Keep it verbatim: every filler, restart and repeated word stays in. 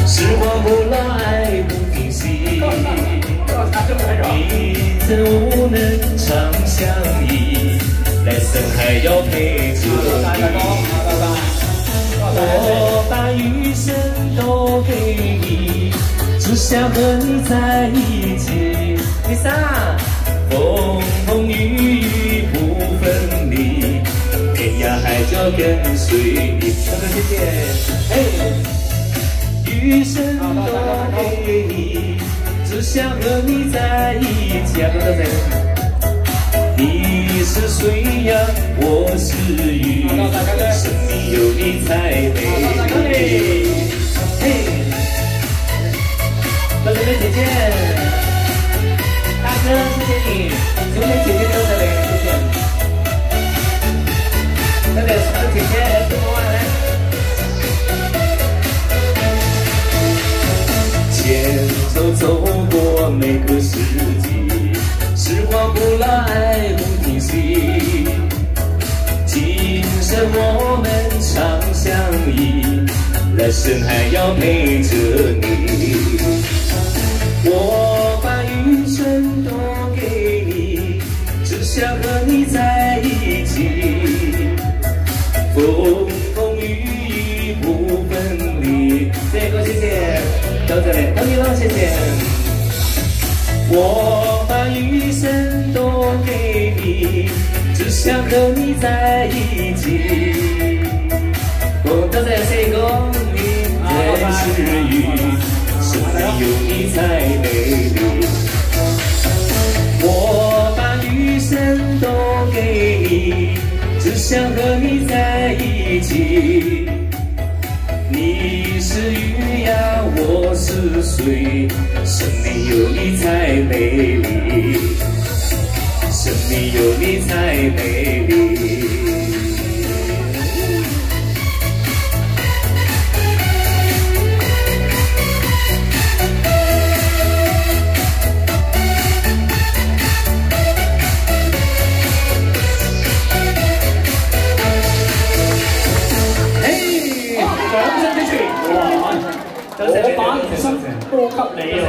时光不老，爱不停息。你曾无能长相依，来生还要陪着你。我把余生都给你，只想和你在一起。第三，风风雨雨不分离，天涯海角跟随你。谢谢，嘿。 余生都给你，只想和你在一起。啊，对对对，你是水呀，我是鱼，生命有你才美丽。嘿，到这边姐姐，大哥谢谢你，昨天姐姐都在嘞，谢谢。那边是姐姐，怎么玩嘞？ 牵手走过每个世纪，时光不老，爱不停息。今生我们长相依，来生还要陪着你。我把余生都给你，只想和你在一起。风风雨雨不分离。这个谢谢。 到这里，到你了，谢谢。我把余生都给你，只想和你在一起。我到这谁公你真是鱼，生命有你才美丽。我把余生都给你，只想和你在一起。 你是鱼呀，我是水，生命有你才美丽，生命有你才美丽。 我把人生多給你。